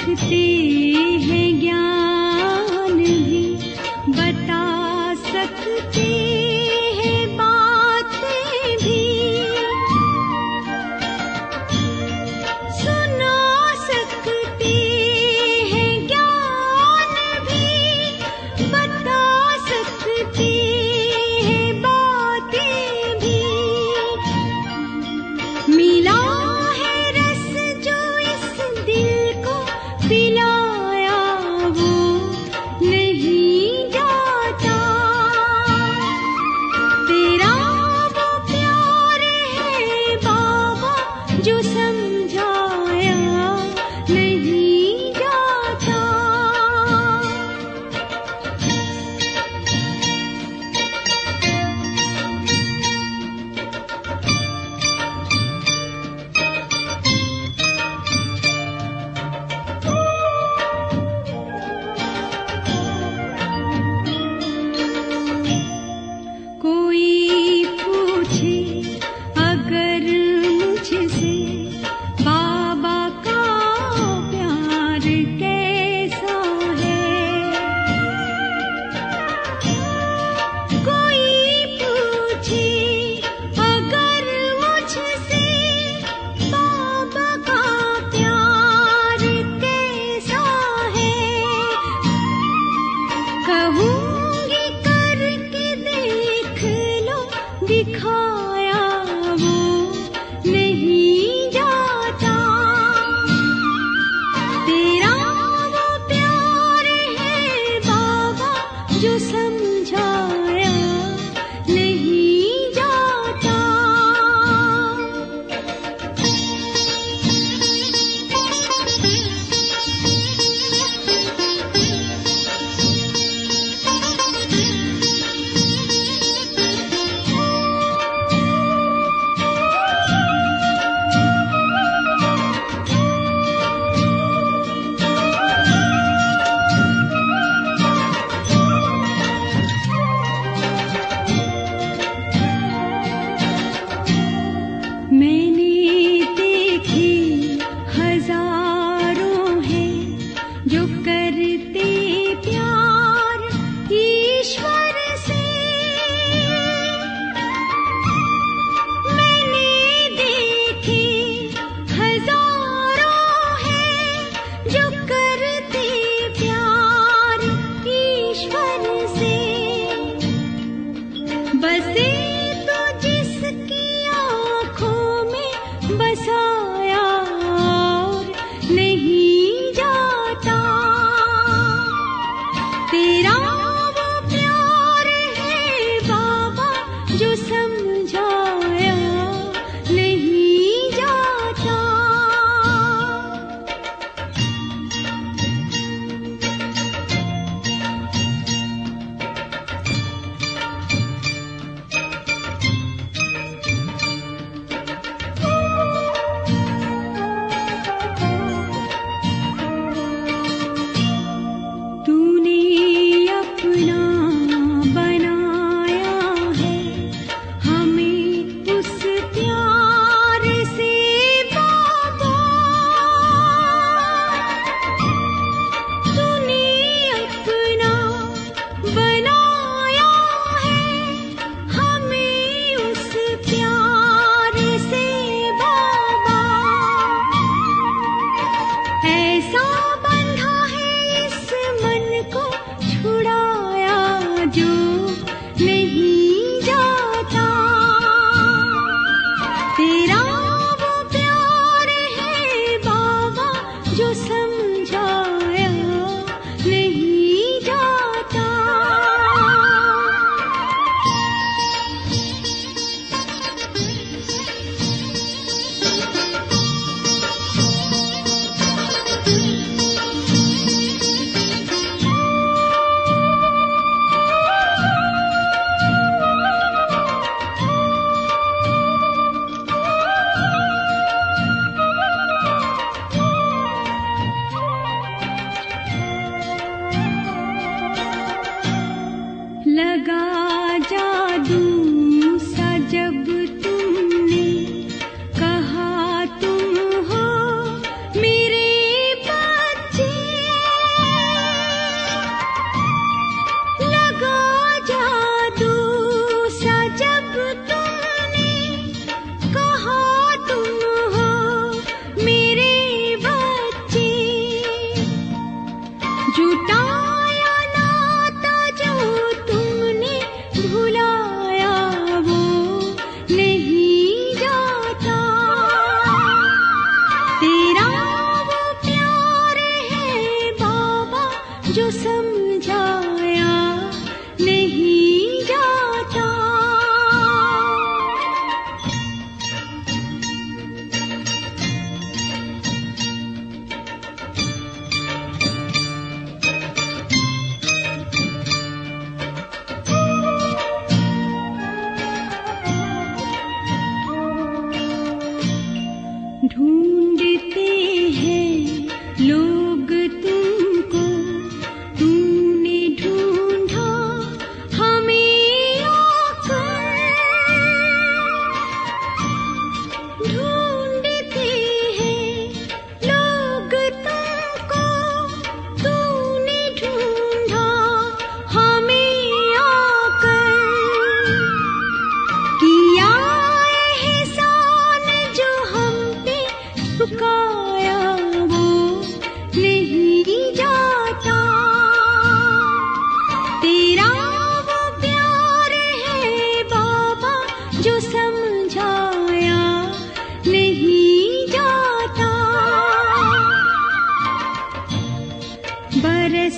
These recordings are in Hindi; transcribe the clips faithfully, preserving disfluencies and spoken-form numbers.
सकते हैं, ज्ञान भी बता सकते हैं, बातें भी सुना सकते हैं, ज्ञान भी बता सकते हैं, बातें भी। मिला है रस जो इस दिल को पिलाया, वो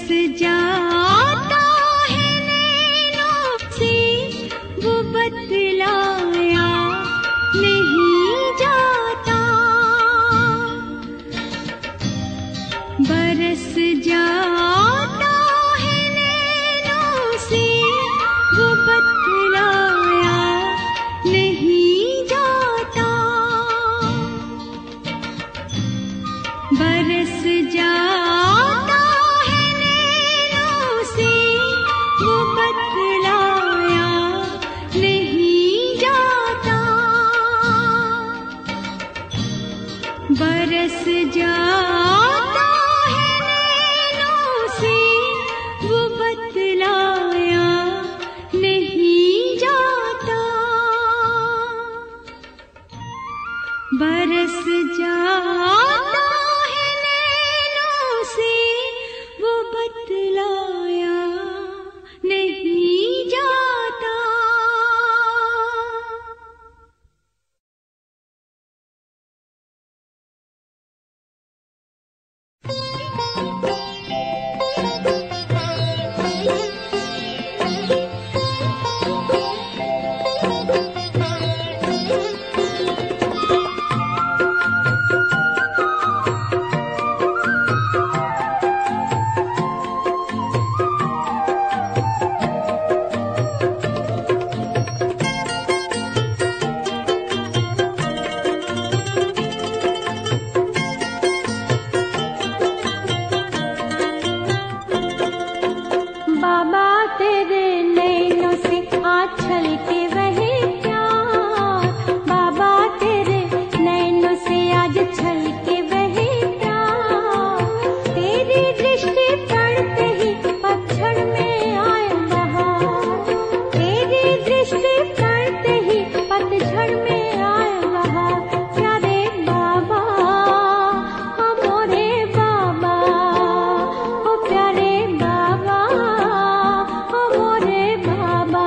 जाता है नैनों से वो बतलाया नहीं जाता। बरस जाता है नैनों से वो बतलाया नहीं जाता। बरस जाता है नैनों से वो बतलाया नहीं जाता। बरस जाता है नैनों से वो बतलाया नहीं जाता। बरस जाता है नैनों से वो बतलाया नहीं जाता। बाबा तेरे नैनों से आज छलके वही प्यार। बाबा तेरे नैनों से आज छलके वही प्यार। तेरी दृष्टि पड़ते ही पतझड़ में आए बहार। तेरी दृष्टि पड़ते ही पतझड़ में आए बहार। प्यारे बाबा हमारे बाबा, ओ प्यारे बाबा हमारे बाबा।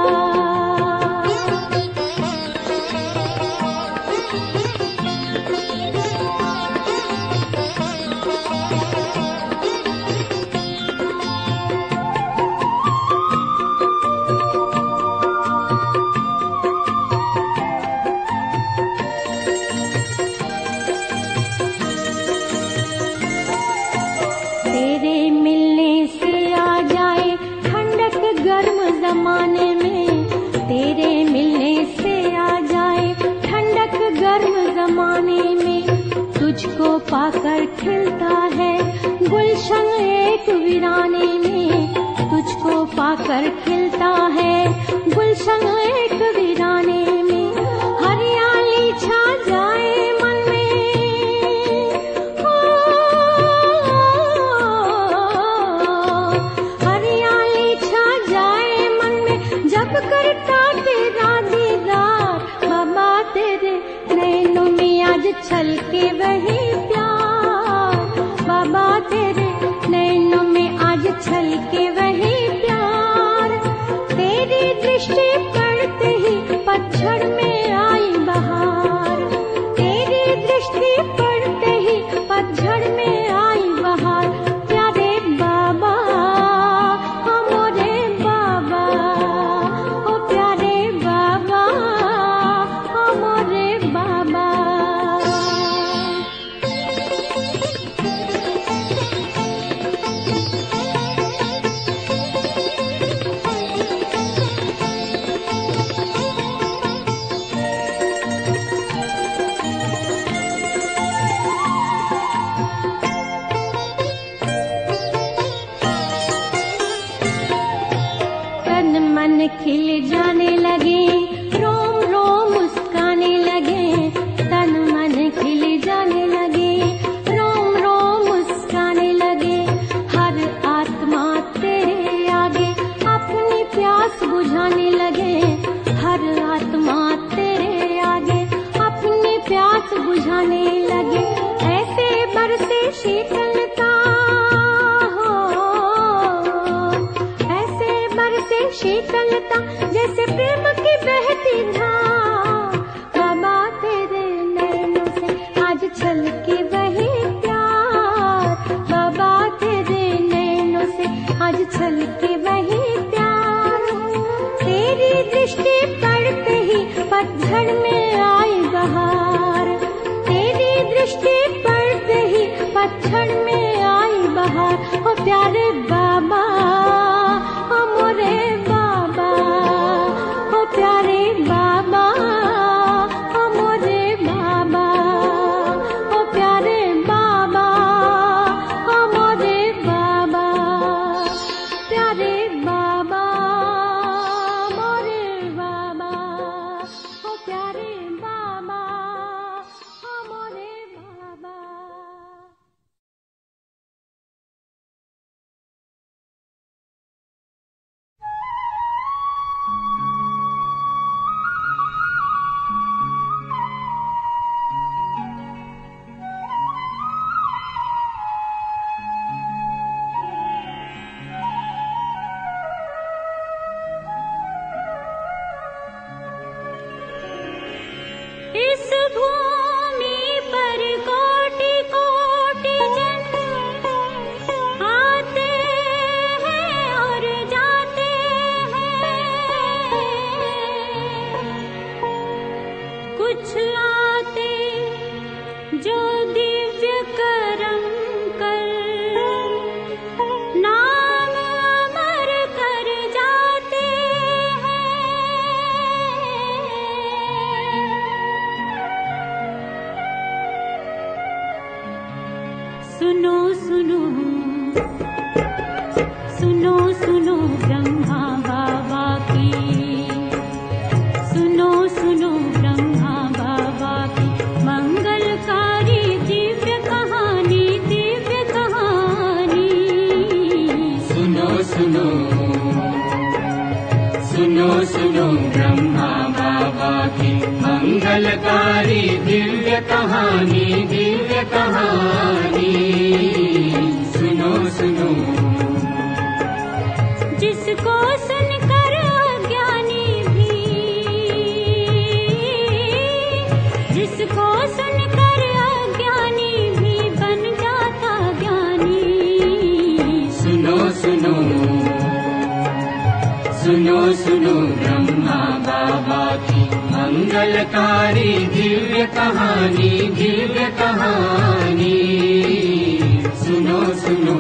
तेरे मिलने से आ जाए ठंडक गर्म जमाने में। तेरे मिलने से आ जाए ठंडक गर्म जमाने में। तुझको पाकर खिलता है गुलशन एक वीराने में। तुझको पाकर खिलता है गुलशन एक वीराने में। हरियाली छा जाए मन में, हो हरियाली छा जाए मन में जब करता तेरा दीदार। बाबा तेरे नैनों में आज छलके वही प्यार। बाबा तेरे नैनों में आज छलके वही प्यार। तेरी दृष्टि पड़ते ही पतझड़ में आई बहार। तेरी दृष्टि पड़ते ही पतझड़ में आई बहार। प्यारे बाबा हमारे बाबा, ओ प्यारे बाबा हमारे बाबा। तन मन खिल जाने लगे, रोम रोम मुस्काने लगे। तन मन खिल जाने लगे, रोम रोम मुस्काने लगे। हर आत्मा तेरे आगे अपनी प्यास बुझाने लगे। हर आत्मा तेरे आगे अपनी प्यास बुझाने लगे। ऐसे बरसे शीतलता हो, ऐसे बरसे शीतलता जैसे प्रेम की बहती धार। बाबा तेरे नैनों से आज छलके वही प्यार। बाबा तेरे नैनों से पतझड़ में आई बहार, तेरी दृष्टि पड़ते ही पतझड़ में आई बहार। ओ प्यारे बाबा, ओ मोरे बाबा, ओ प्यारे बाबा, ओ मोरे बाबा, ओ प्यारे बाबा, ओ मोरे बाबा, प्यारे बाबा, मोरे बाबा, ओ प्यारे बाबा, ओ मोरे बाबा। इस भूमि पर कोटि कोटि जन आते हैं और जाते हैं, कुछ आते जो दिव्य कर्म कर नाम अमर कर जाते हैं। सुनो सुनो सुनो सुनो ब्रह्मा बाबा की, सुनो सुनो ब्रह्मा बाबा की मंगलकारी दिव्य कहानी, दिव्य कहानी। सुनो सुनो सुनो सुनो ब्रह्मा बाबा की मंगलकारी दिव्य कहानी, दिव्य कहानी। सुनो सुनो जिसको सुनकर अज्ञानी भी, जिसको सुनकर अज्ञानी भी बन जाता ज्ञानी। सुनो सुनो सुनो सुनो ब्रह्मा बाबा की मंगलकारी दिव्य कहानी, दिव्य कहानी। सुनो सुनो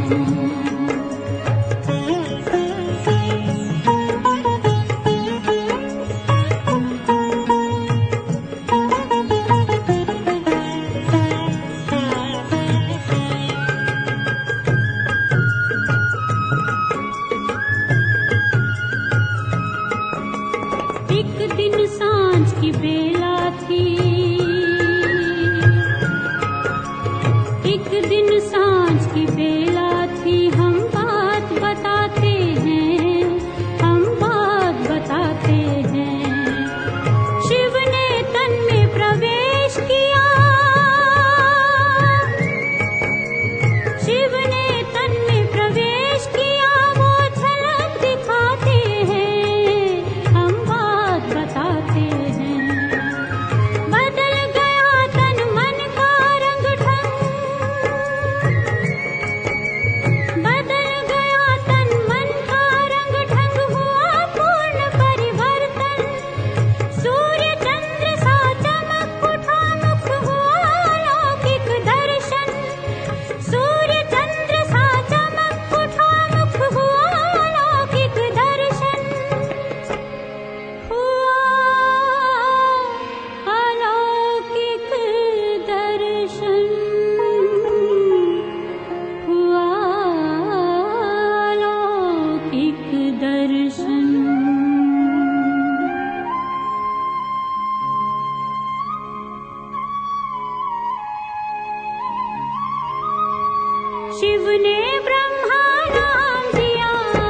एक दिन सांझ की बेला थी, एक दिन सांझ की बेला थी। हम बात बताते हैं, हम बात बताते हैं। शिव ने तन में प्रवेश किया, शिव ने तन में प्रवेश किया। वो झलक दिखाते हैं, हम बात बताते हैं। बदल गया तन मन का रंग ढंग, बदल गया तन मन का रंग ढंग। हुआ पूर्ण परिवर्तन, सूर्य चंद्र सा चमक उठा मुख। हुआ अलौकिक दर्शन, सूर्य चंद्र सा चमक उठा मुख। हुआ अलौकिक दर्शन, हुआ अलौकिक दर्शन, हुआ अलौकिक दर्शन। शिव ने ब्रह्मा नाम दिया,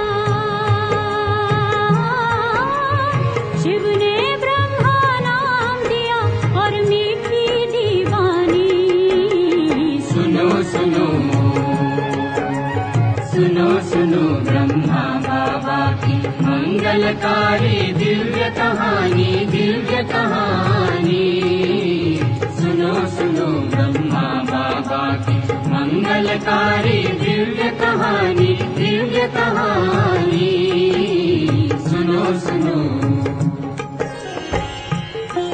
शिव ने ब्रह्मा नाम दिया और मीठी दीवानी। सुनो सुनो सुनो सुनो ब्रह्मा बाबा की मंगलकारी दिव्य कहानी, दिव्य कहानी। सुनो सुनो ब्रह्मा बाबा की मंगलकारी दिव्य कहानी, दिव्य कहानी। सुनो सुनो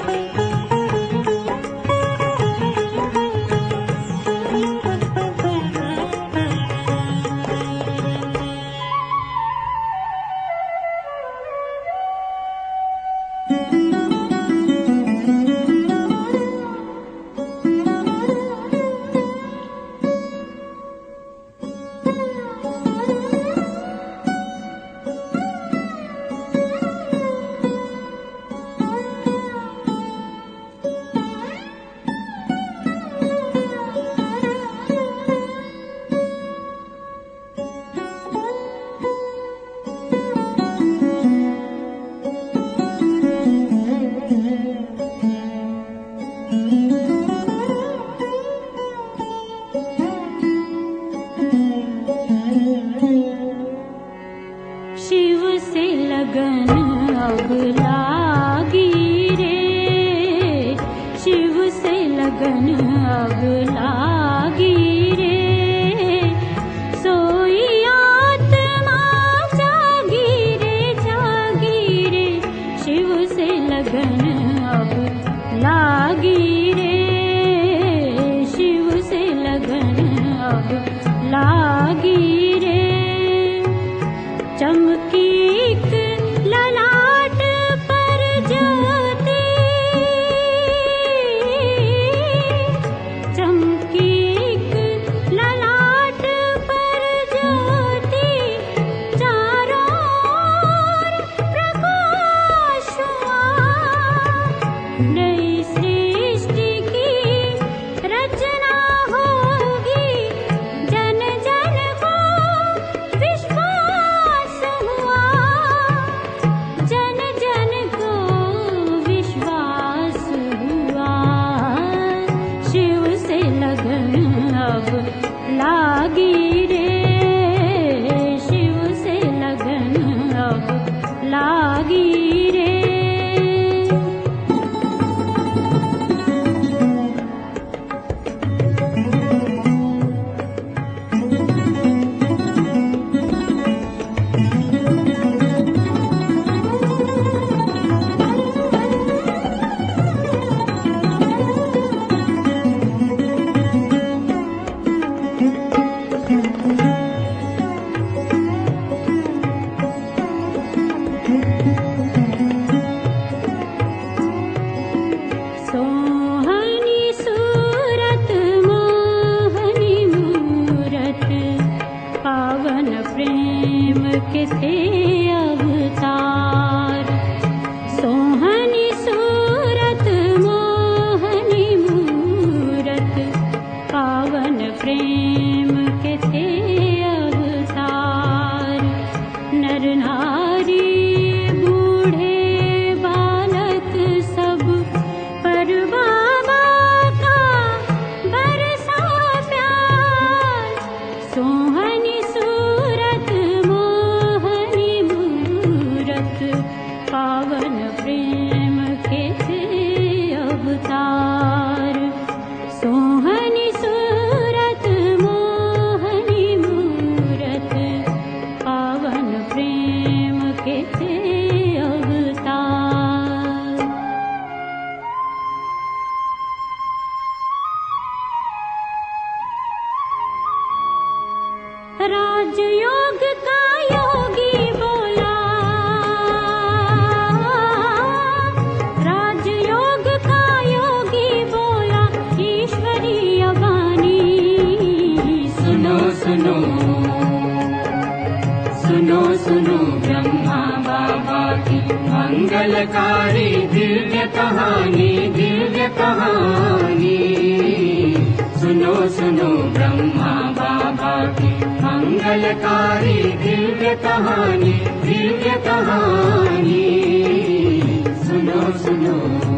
लगन अब लागी रे, शिव से लगन अब लागी रे, सोई आत्मा जागी रे जागी रे, शिव से लगन अब लागी रे, शिव से लगन अब लागी रे। चमकी ललाट पर ज्योति, चमकी ललाट पर ज्योति, चारों ओर प्रकाश हुआ, नई सृष्टि की रचना होगी, जन जन को विश्वास हुआ, जन जन को विश्वास हुआ, शिव से लगन अब लागी रे, शिव से लगन अब लागी रे। सोहनी सूरत मोहनी मूरत, पावन प्रेम के थे अवतार, सोहनी सूरत मोहनी मूरत, पावन प्रेम के थे अवतार, नर नारी बूढ़े बालक सब पर बाबा का बरसा प्यार, सोहनी सूरत मोहनी मूरत, पावन प्रेम के थे अवतार, सोहनी सूरत मोहनी मूरत, पावन प्रेम के थे अवतार। राजयोग का योगी बोला, राजयोग का योगी बोला, ईश्वरीय वाणी सुनो सुनो सुनो सुनो ब्रह्मा बाबा की मंगलकारी दिव्य कहानी, दिव्य कहानी, सुनो सुनो ब्रह्मा बाबा की मंगलकारी दिव्य कहानी, दिव्य कहानी, सुनो सुनो।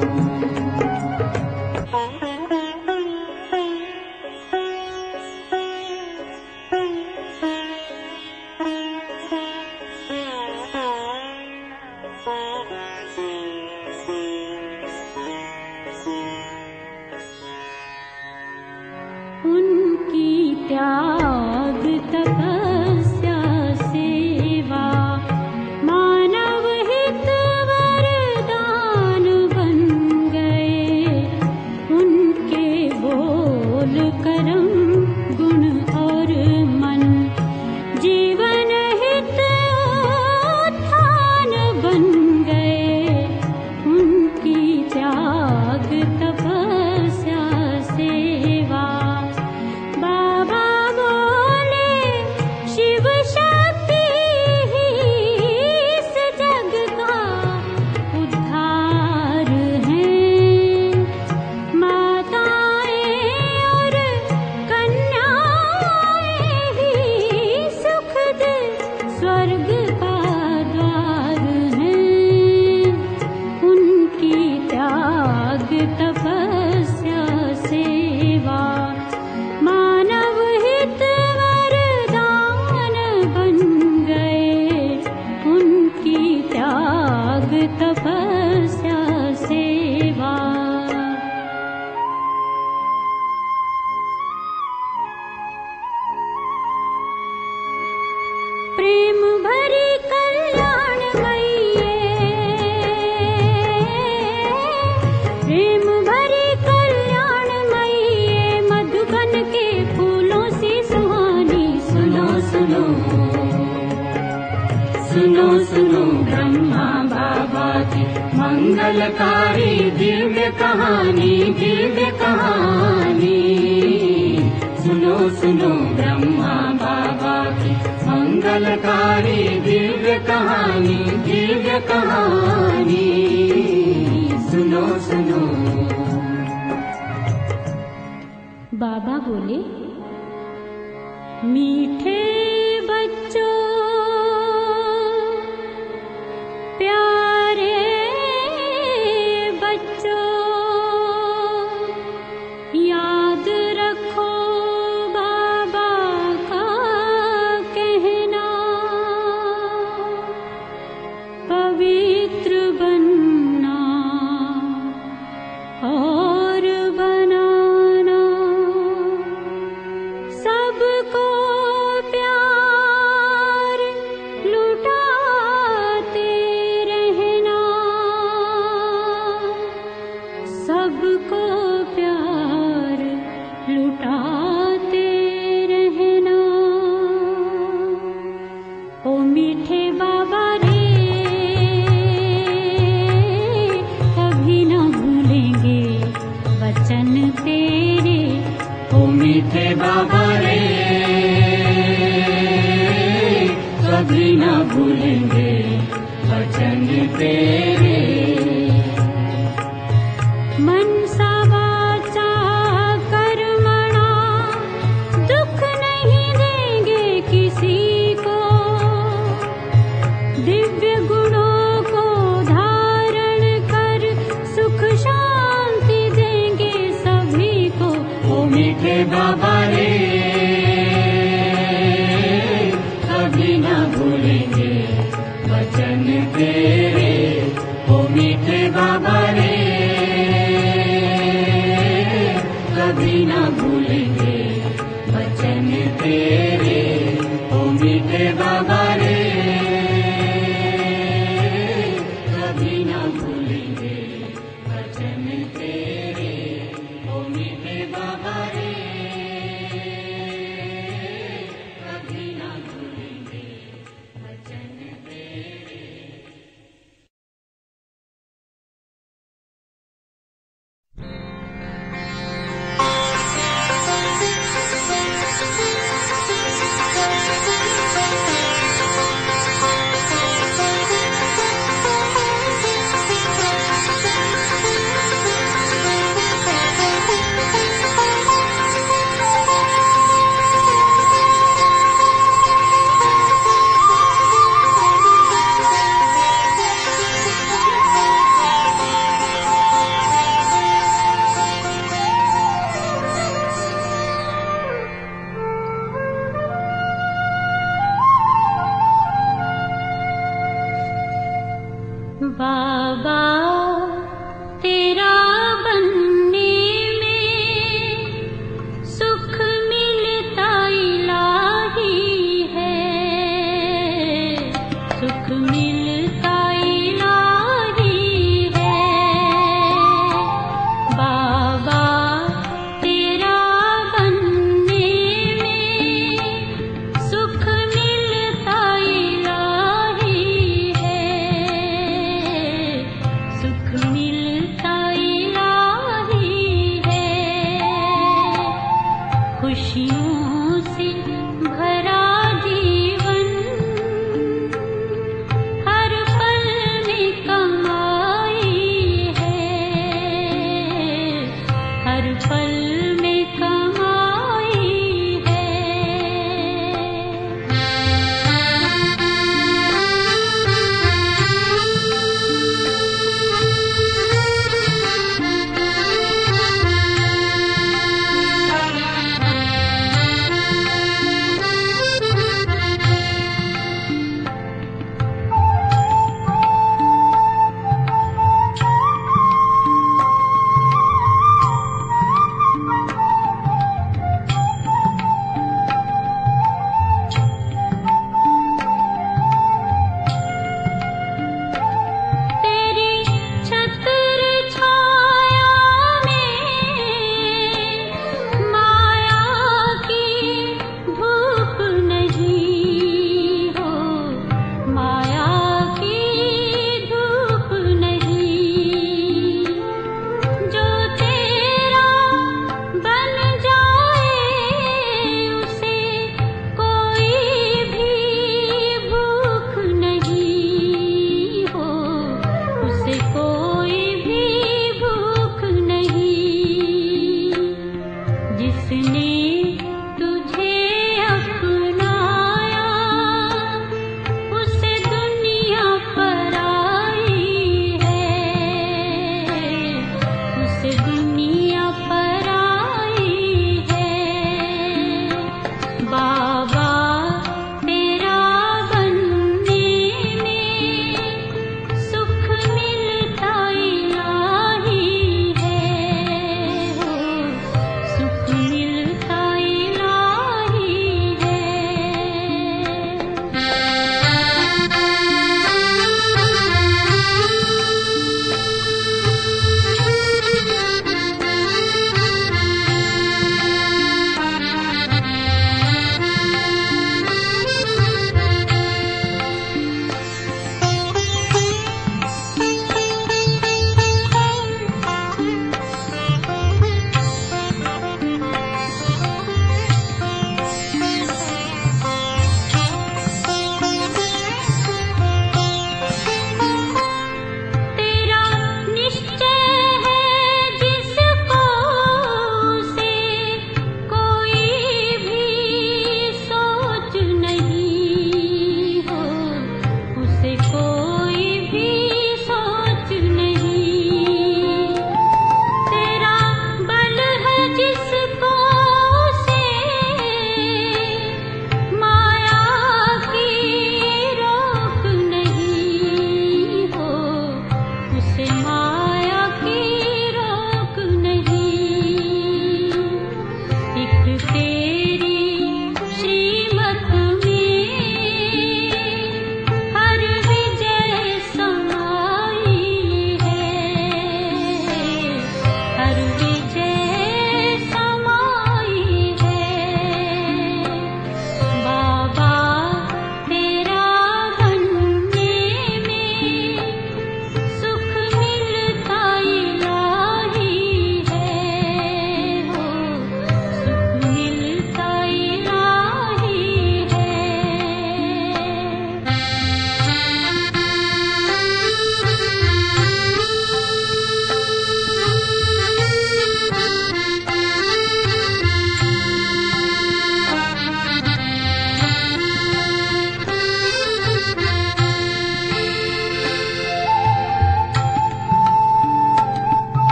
उनकी त्याग तपस्या सेवा, मानव हित वरदान बन गए, उनके बोल करम गुण और मन, जीवन हित उत्थान बन गए, उनकी त्याग तपस्या सेवा, बाबा बोल सुनो सुनो ब्रह्मा बाबा की मंगलकारी दिव्य कहानी, दिव्य कहानी। सुनो सुनो ब्रह्मा बाबा की मंगलकारी दिव्य कहानी, दिव्य कहानी। सुनो सुनो। बाबा बोले, मीठे बच्चों, प्यारे बच्चों, याद रखो बाबा का कहना, पवित्र बनना और बनाना, सबको प्यार लुटाते रहना, सबको प्यार लुटाते रहना। ओ मीठे बाबा रे, कभी न भूलेंगे वचन तेरे। ओ मीठे बाबा रे, कभी न भूलेंगे वचन तेरे। मनसा वाचा कर्मणा, दुख नहीं देंगे किसी को, दिव्य गुणों को धारण कर सुख शांति देंगे सभी को। ओ मीठे बाबा रे, कभी न भूलेंगे वचन तेरे। ओ मीठे बाबा रे, कभी न भूलेंगे वचन तेरे। ओ मीठे बाबा रे, कभी न भूलेंगे वचन तेरे। ओ मीठे बाबा रे, कभी न भूलेंगे वचन तेरे। बाबा तेरा बनने में सुख मिलता इलाही है, सुख मिलता इलाही है। बाबा तेरा बनने में सुख मिलता इलाही है, सुख मिलता इलाही है। खुशियों से भरा जीवन हर पल में कमाई है, हर पल में कमाई है।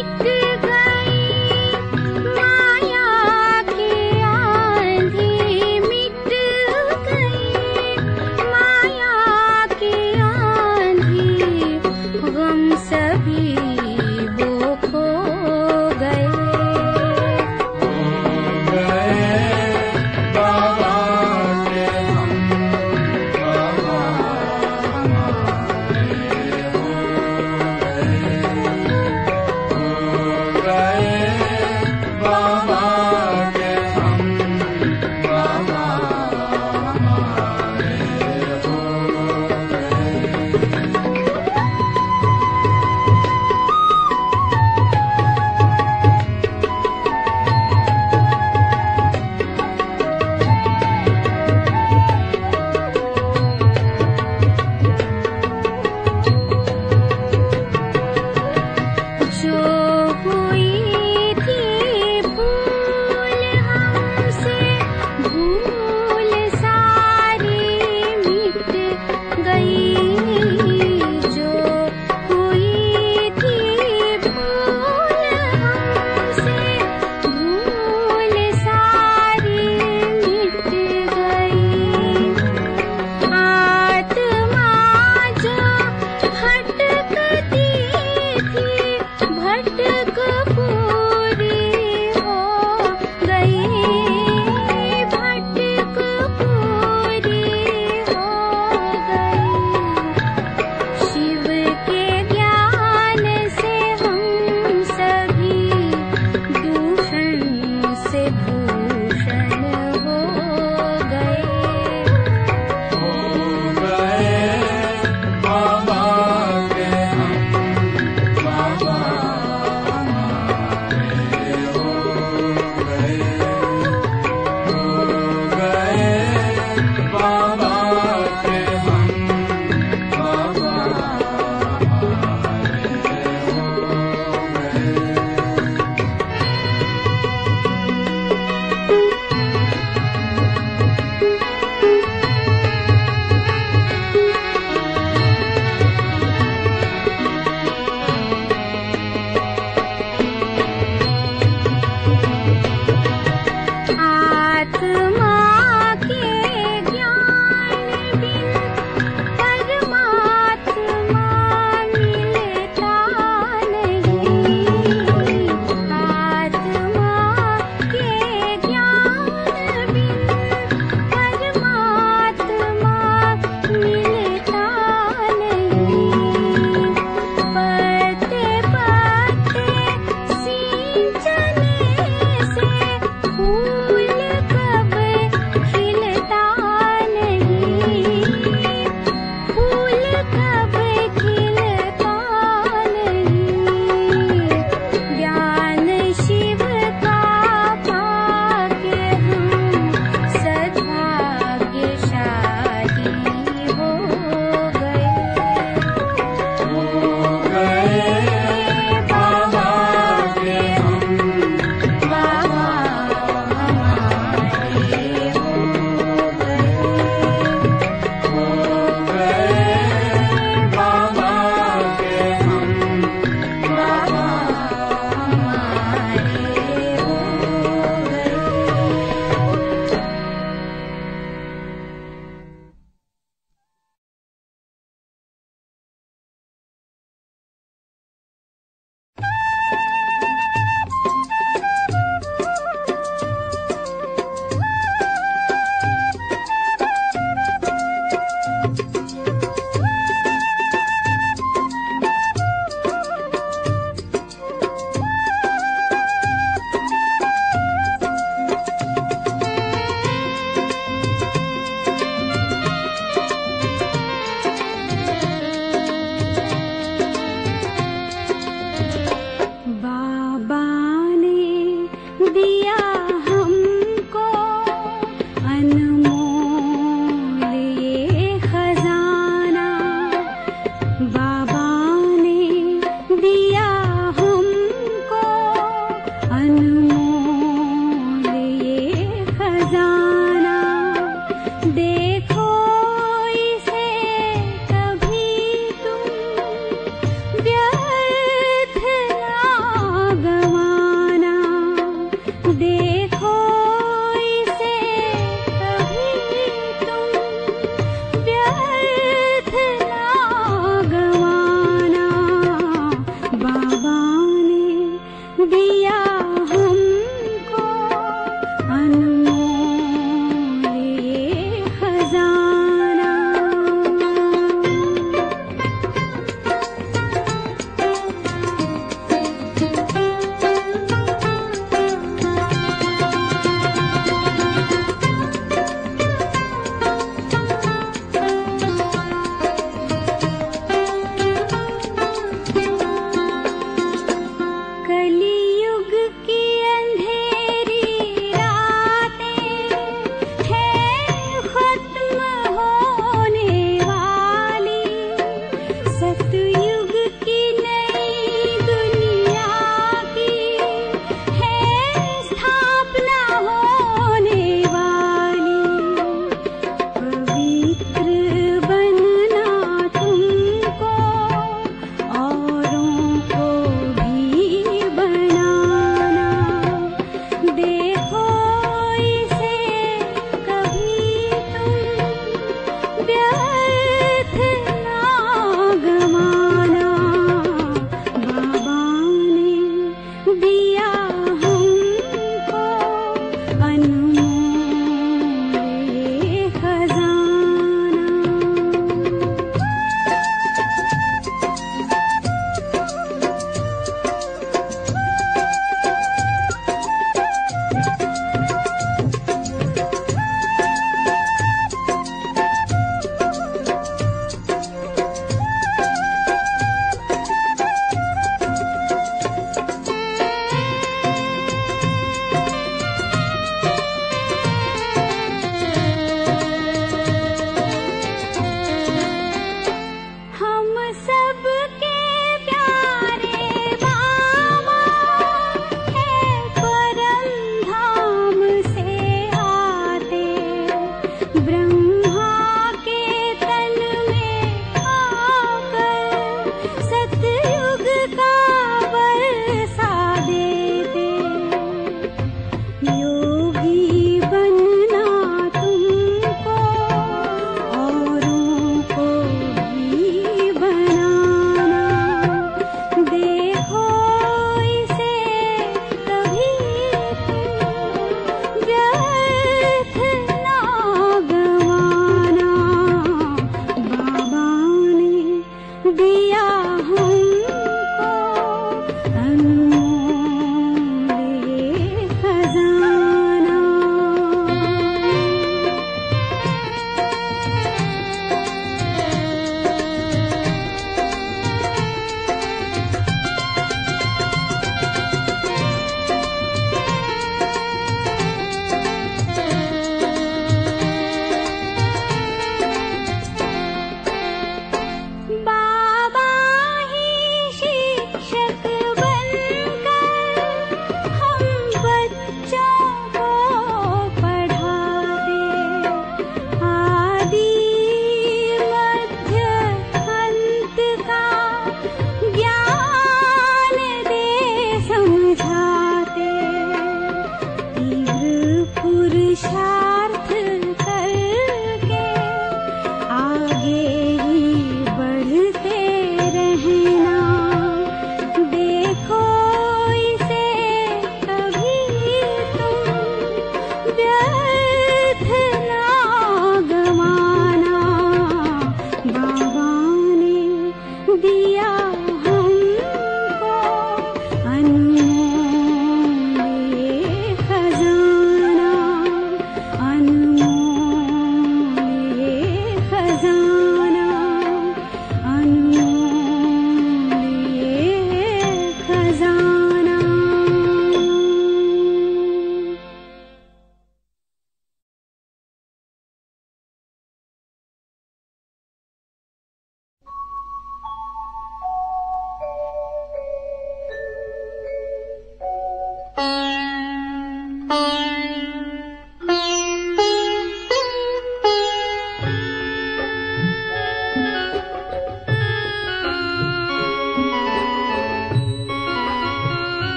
मिट गई माया की आंधी, मिट गई माया की आंधी, गम सभी वो खो गए। दिया हमको अनमोल ये खजाना। कलियुग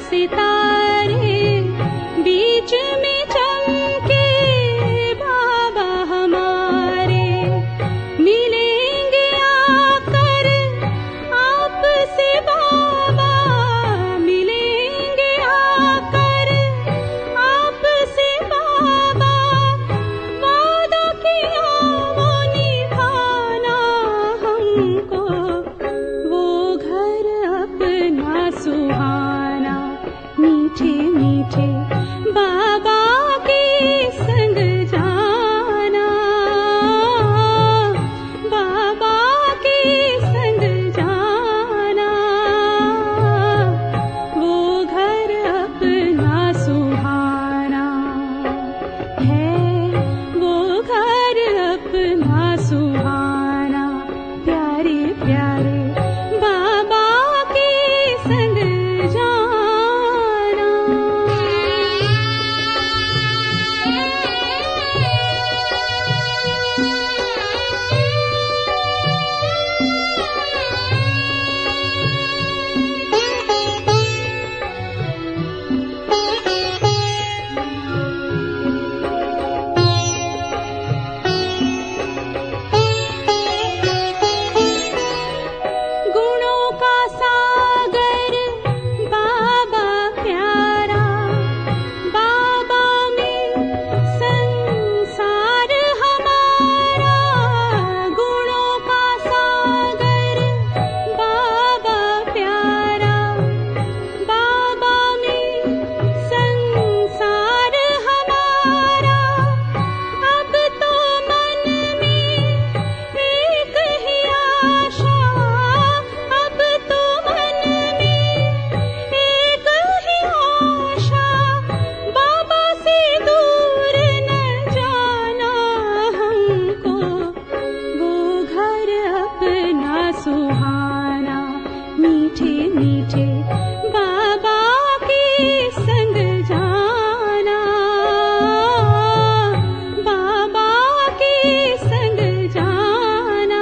सितारे बीच में चमके बाबा हमारे, मिलेंगे आकर आपसे बाबा, मिलेंगे आकर आपसे बाबा, वादा किया वो निभाना हमको, वो घर अपना सुहाना, मीठे मीठे बाबा के संग जाना, बाबा के संग जाना, वो घर अपना सुहाना है, वो घर अपना सुहाना, प्यारे प्यारे बाबा के संग जाना। गुणों का सागर बाबा प्यारा, बाबा में संसार हमारा, गुणों का सागर बाबा प्यारा, बाबा में संसार हमारा, अब तो मन में एक ही आशा, अब तो मन में एक ही आशा, बाबा से दूर न जाना हमको, वो घर अपना सुहाना, मीठे मीठे बाबा के संग जाना, बाबा के संग जाना,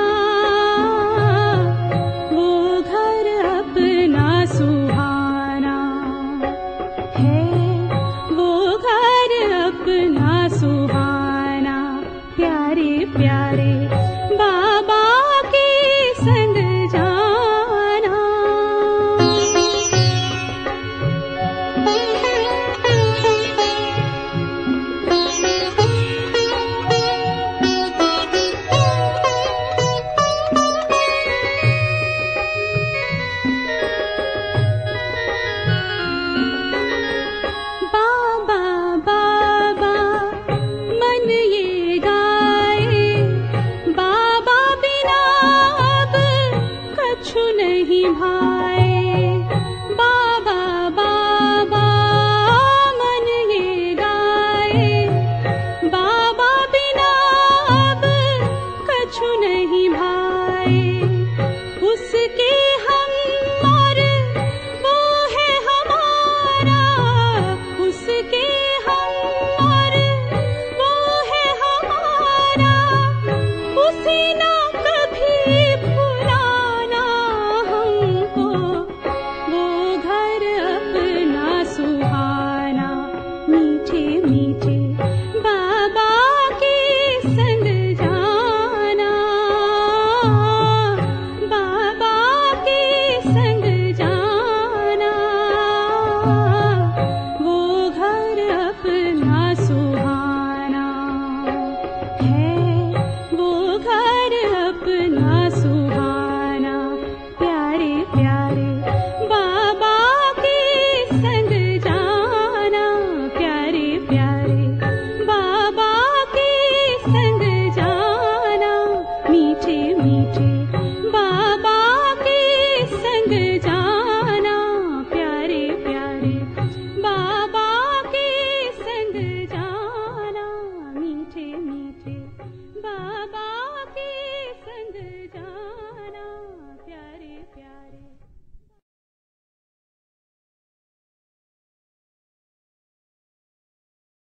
वो घर अपना सुहाना है, वो घर अपना सुहाना, प्यारे प्यारे बाबा के संग जाना। बाबा बाबा मन ये गाए, बाबा बिना अब कछु नहीं भाए, बाबा बाबा मन ये गाए, बाबा बिना अब कछु नहीं भाए, उसके हम और वो है हमारा, उसके हम और वो है हमारा, उसे ना कभी भुलाना हमको, वो घर अपना सुहाना, मीठे मीठे बाबा के संग जाना, बाबा के संग जाना, वो घर अपना सुहाना है, वो घर अपना सुहाना, प्यारे प्यारे बाबा के संग जाना, प्यारे प्यारे बाबा के संग जाना, मीठे मीठे बाबा